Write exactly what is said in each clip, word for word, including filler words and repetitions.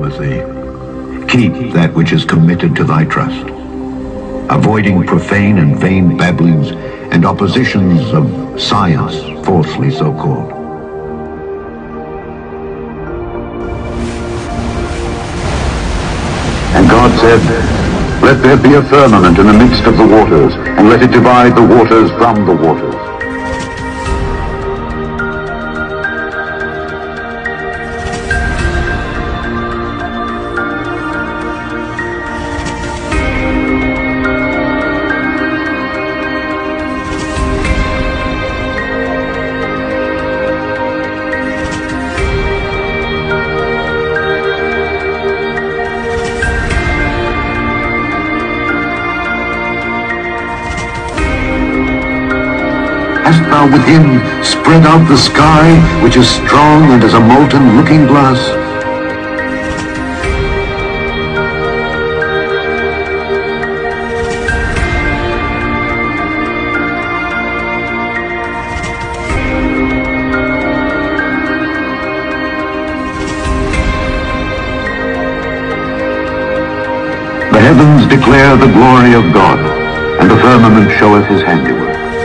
Timothy, keep that which is committed to thy trust, avoiding profane and vain babblings and oppositions of science falsely so called. And God said, let there be a firmament in the midst of the waters, and let it divide the waters from the waters. Hast thou with him spread out the sky, which is strong and as a molten looking glass? The heavens declare the glory of God, and the firmament showeth his handiwork.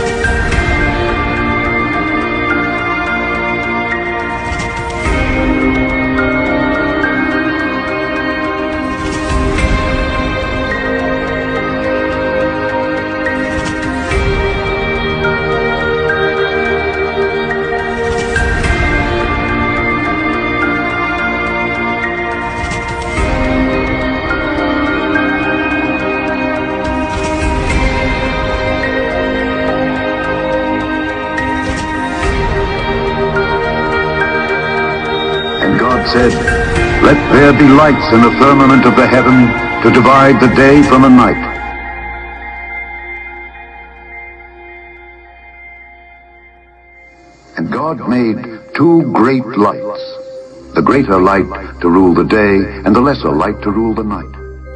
Said, let there be lights in the firmament of the heaven to divide the day from the night. And God made two great lights, the greater light to rule the day and the lesser light to rule the night.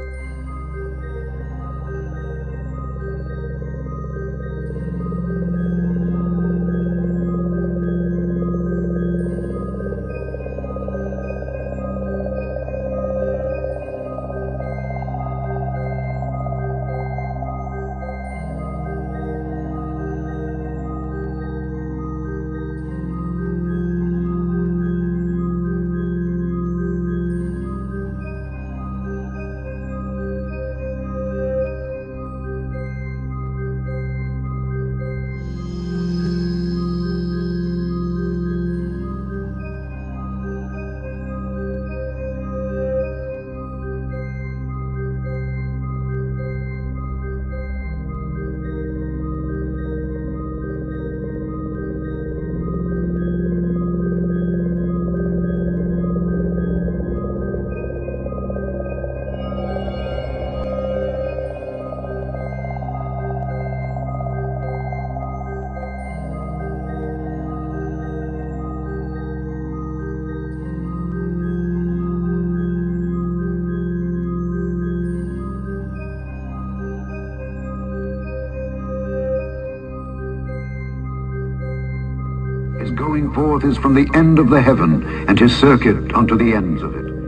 His going forth is from the end of the heaven, and his circuit unto the ends of it.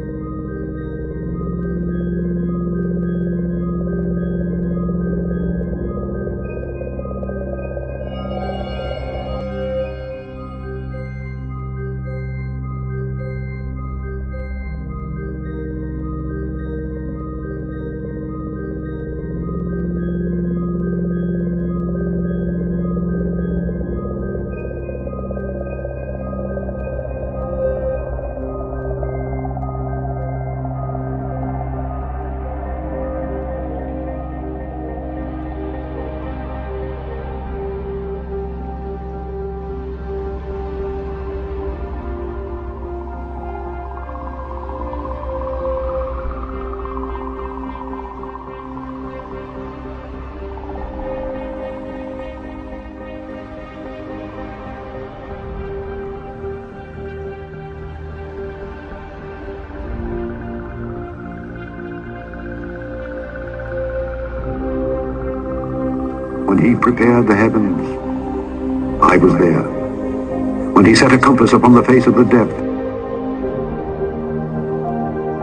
When he prepared the heavens, I was there. When he set a compass upon the face of the depth,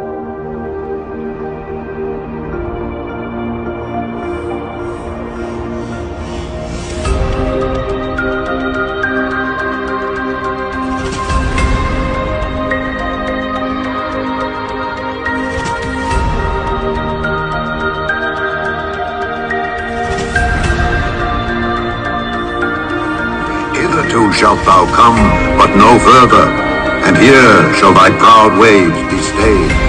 hereto shalt thou come, but no further, and here shall thy proud waves be stayed.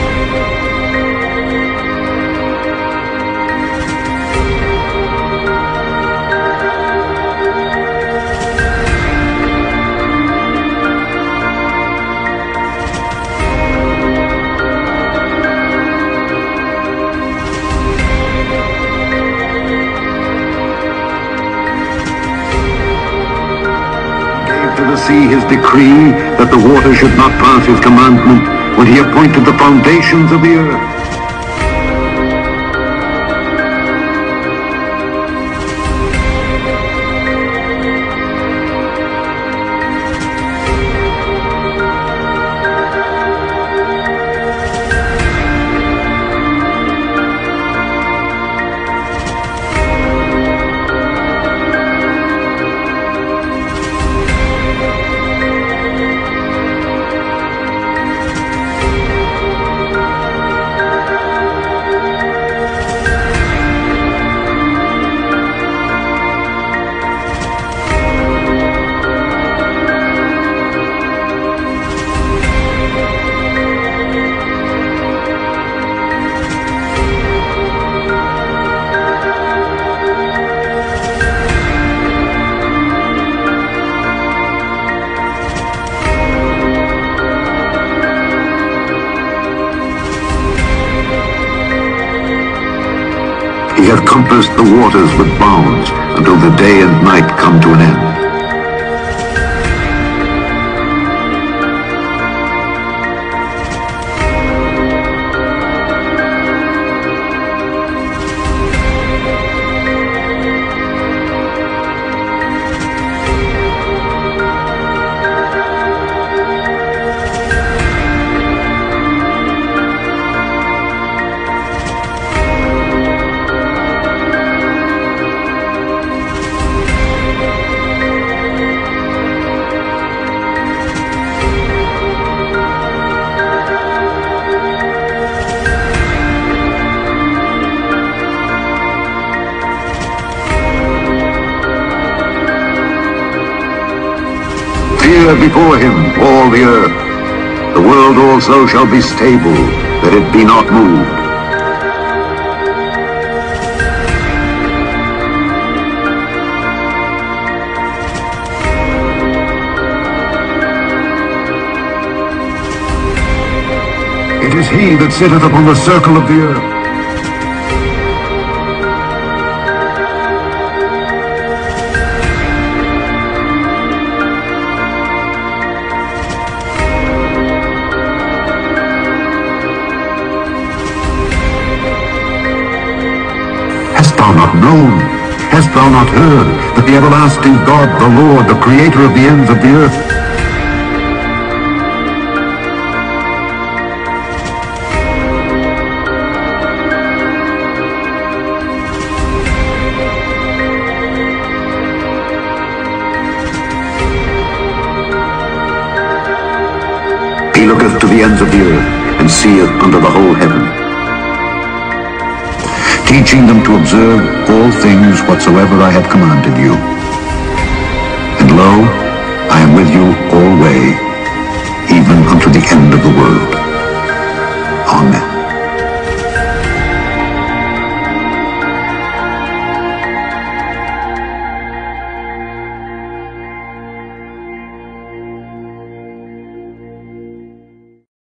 To the sea his decree that the water should not pass his commandment when he appointed the foundations of the earth. He hath compassed the waters with bounds until the day and night come to an end. Fear before him all the earth. The world also shall be stable, that it be not moved. It is he that sitteth upon the circle of the earth. Hast thou not known? Hast thou not heard that the everlasting God, the Lord, the Creator of the ends of the earth, he looketh to the ends of the earth, and seeth under the whole heaven, teaching them to observe all things whatsoever I have commanded you. And lo, I am with you alway, even unto the end of the world. Amen.